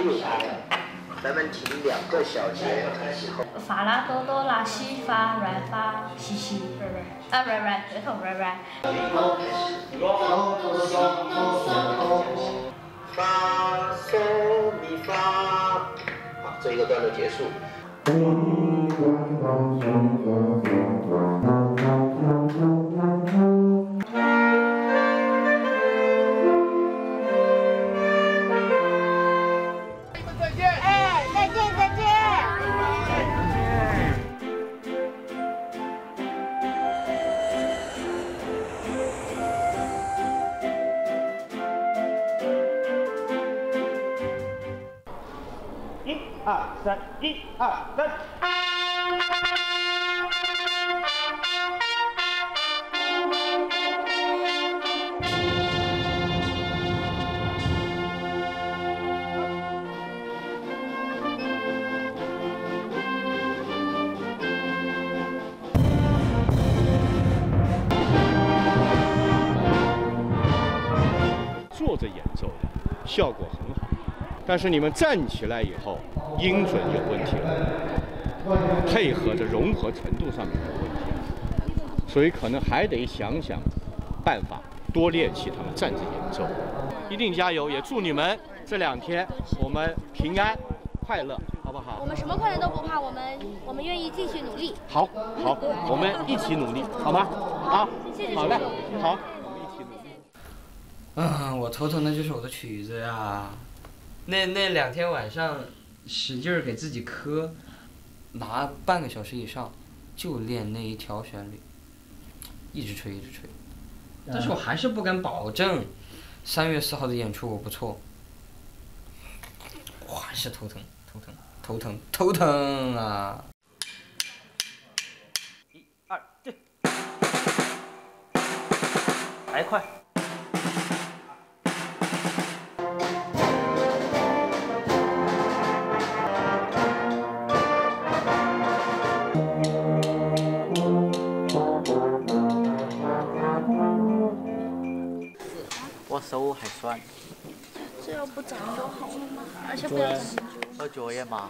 6拍，咱们停2个小节。 发啦哆哆啦西发软发西西软软啊软软对头软软。 发嗦咪发，好，这一个段落结束。 1、2、3，1、2、3。 坐着演奏的效果很好，但是你们站起来以后，音准有问题了，配合的融合程度上面有问题，所以可能还得想想办法，多练习他们站着演奏。一定加油，也祝你们这2天我们平安快乐，好不好？ 我们什么困难都不怕，我们愿意继续努力。 好，我们一起努力，好吗？好，好的，好。 我头疼的就是我的曲子呀，那2天晚上使劲儿给自己磕，拿半个小时以上，就练那一条旋律，一直吹。但是我还是不敢保证，3月4号的演出我不错，我还是头疼啊！1、2，对，来快。 我手还酸。 这要不长就好了嘛，而且不要长久。 喝酒也嘛。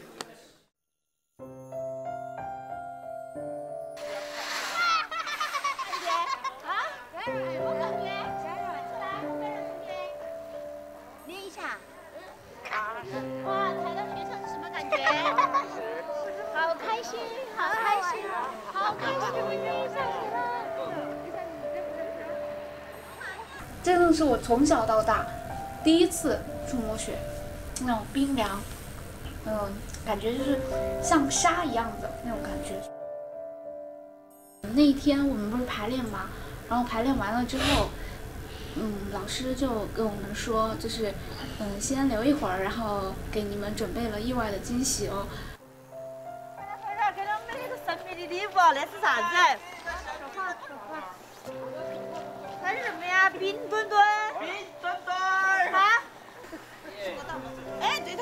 练一下。哇，踩到雪上是什么感觉？好开心，好开心，好开心，我练上去了。 真的是我从小到大第一次触摸雪，那种冰凉，感觉就是像沙一样的那种感觉。那一天我们不是排练嘛，然后排练完了之后，老师就跟我们说，就是先留一会儿，然后给你们准备了意外的惊喜哦。 快点，给我们那个神秘的礼物，那是啥子？那是什么呀？冰墩墩。冰墩墩。啊？哎，对头。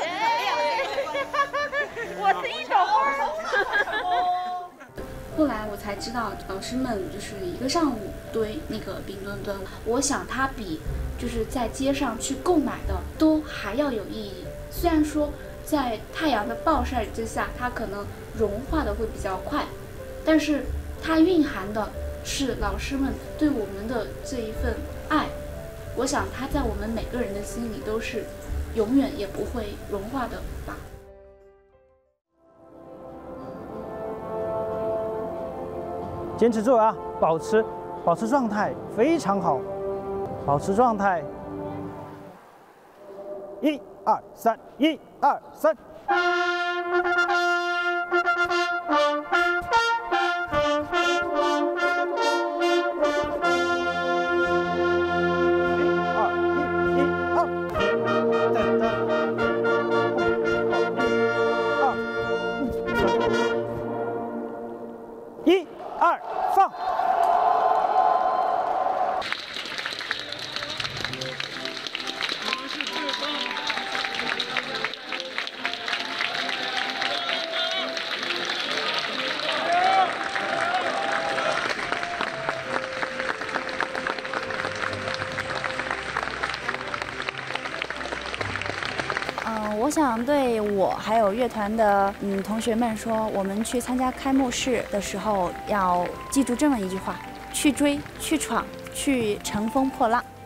我是一朵花。 后来我才知道，老师们就是1个上午堆那个冰墩墩，我想它比就是在街上去购买的都还要有意义。虽然说在太阳的暴晒之下，它可能融化的会比较快，但是它蕴含的是老师们对我们的这一份爱。我想它在我们每个人的心里都是永远也不会融化的吧。 坚持住啊，保持状态，非常好，保持状态。1、2、3，1、2、3。1、2，放。 我想对我还有乐团的同学们说，我们去参加开幕式的时候要记住这么一句话：去追，去闯，去乘风破浪。